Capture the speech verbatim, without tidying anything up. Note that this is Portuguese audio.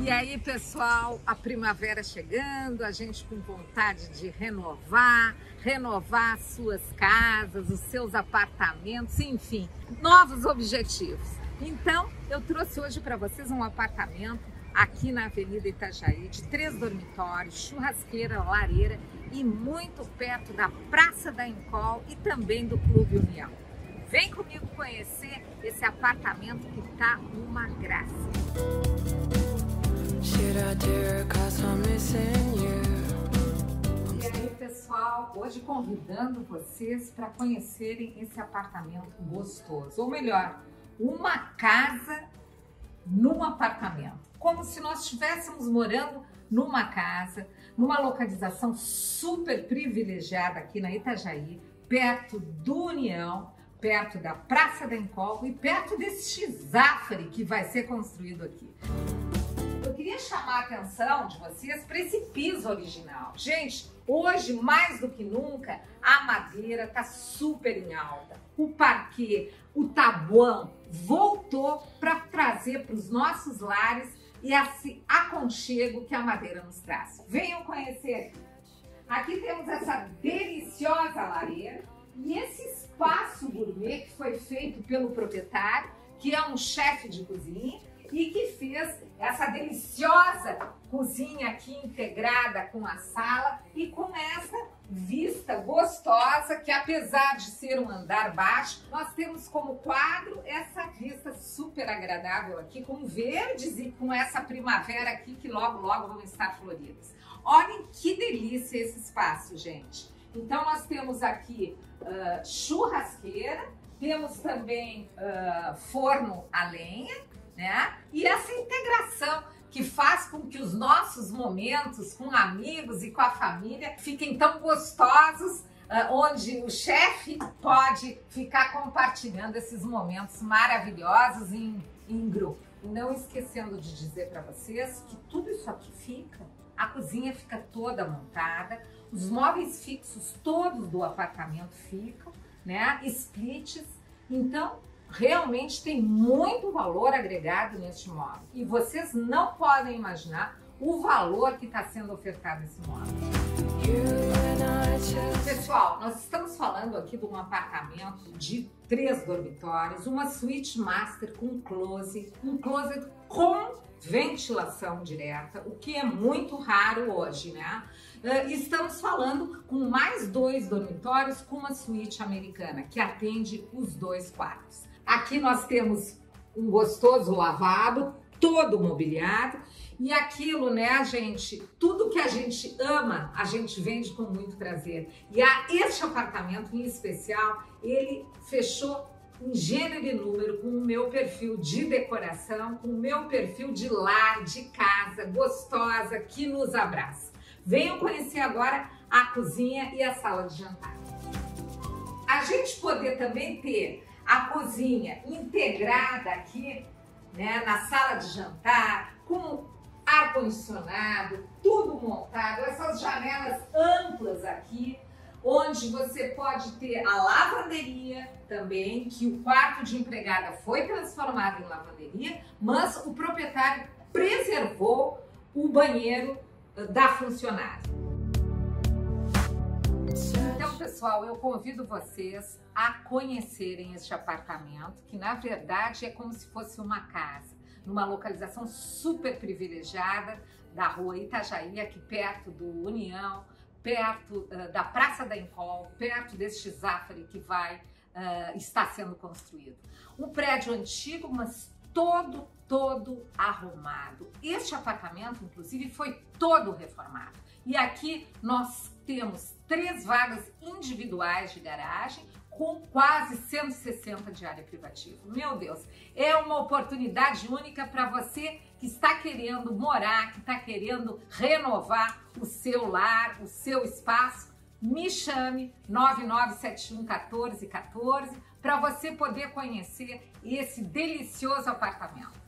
E aí, pessoal, a primavera chegando, a gente com vontade de renovar, renovar as suas casas, os seus apartamentos, enfim, novos objetivos. Então, eu trouxe hoje para vocês um apartamento aqui na Avenida Itajaí, de três dormitórios, churrasqueira, lareira e muito perto da Praça da Encol e também do Clube União. Vem comigo conhecer esse apartamento que tá uma graça. E aí, pessoal, hoje convidando vocês para conhecerem esse apartamento gostoso, ou melhor, uma casa num apartamento, como se nós estivéssemos morando numa casa, numa localização super privilegiada aqui na Itajaí, perto do União, perto da Praça da Encol e perto desse Zafari que vai ser construído aqui. Eu queria chamar a atenção de vocês para esse piso original. Gente, hoje mais do que nunca a madeira está super em alta. O parquet, o tabuão voltou para trazer para os nossos lares e esse aconchego que a madeira nos traz. Venham conhecer. Aqui temos essa deliciosa lareira e esse espaço gourmet que foi feito pelo proprietário, que é um chefe de cozinha e que fez essa deliciosa cozinha aqui integrada com a sala e com essa vista gostosa que, apesar de ser um andar baixo, nós temos como quadro essa vista super agradável aqui com verdes e com essa primavera aqui que logo logo vão estar floridas. Olhem que delícia esse espaço, gente. Então nós temos aqui uh, churrasqueira, temos também uh, forno a lenha, né? E essa integração que faz com que os nossos momentos com amigos e com a família fiquem tão gostosos, uh, onde o chefe pode ficar compartilhando esses momentos maravilhosos em, em grupo. Não esquecendo de dizer para vocês que tudo isso aqui fica, a cozinha fica toda montada, os móveis fixos todos do apartamento ficam, né? Splits, então realmente tem muito valor agregado neste móvel. E vocês não podem imaginar o valor que está sendo ofertado nesse móvel. Pessoal, nós estamos falando aqui de um apartamento de três dormitórios, uma suíte master com closet, um closet com ventilação direta, o que é muito raro hoje, né? Estamos falando com mais dois dormitórios com uma suíte americana, que atende os dois quartos. Aqui nós temos um gostoso lavabo, todo mobiliado, e aquilo, né, gente, tudo que a gente ama, a gente vende com muito prazer. E a, este apartamento em especial, ele fechou em gênero e número com o meu perfil de decoração, com o meu perfil de lar, de casa, gostosa, que nos abraça. Venham conhecer agora a cozinha e a sala de jantar. A gente poder também ter a cozinha integrada aqui, né, na sala de jantar, com ar-condicionado, tudo montado, essas janelas amplas aqui, onde você pode ter a lavanderia também, que o quarto de empregada foi transformado em lavanderia, mas o proprietário preservou o banheiro da funcionária. Então, pessoal, eu convido vocês a conhecerem este apartamento, que na verdade é como se fosse uma casa, numa localização super privilegiada da rua Itajaí, aqui perto do União, perto uh, da Praça da Encol, perto deste Zafari que vai uh, estar sendo construído. Um prédio antigo, mas todo, todo arrumado. Este apartamento, inclusive, foi todo reformado. E aqui nós temos três vagas individuais de garagem, com quase cento e sessenta de área privativa. Meu Deus, é uma oportunidade única para você que está querendo morar, que está querendo renovar o seu lar, o seu espaço. Me chame nove nove sete um um quatro um quatro para você poder conhecer esse delicioso apartamento.